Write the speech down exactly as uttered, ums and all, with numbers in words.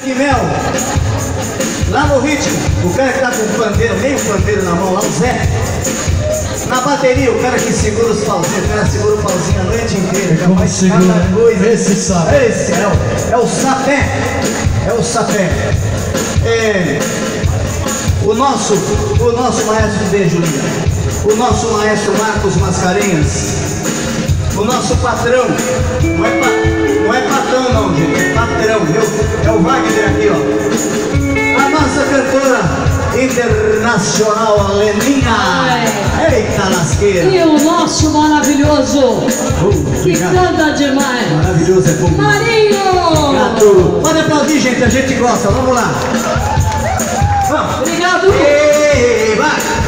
Que mel. Lá no ritmo, o cara que tá com o pandeiro, meio pandeiro na mão, lá o Zé. Na bateria, o cara que segura os pauzinhos, o cara segura o pauzinho a noite inteira. Como segura, cada coisa. Esse sabe. Esse é o, é o sapé. É o sapé. É, o nosso, o nosso maestro B. Julinha. O nosso maestro Marcos Mascarenhas. O nosso patrão. Não é, pa, não é patrão não, gente. É patrão, viu? É o Wagner aqui, ó. A nossa cantora internacional, a Leninha. Eita lasqueira. E o nosso maravilhoso, uh, que canta demais, maravilhoso é bom. Marinho. Gato. Pode aplaudir, gente, a gente gosta, vamos lá. Vamos. Obrigado. E vai.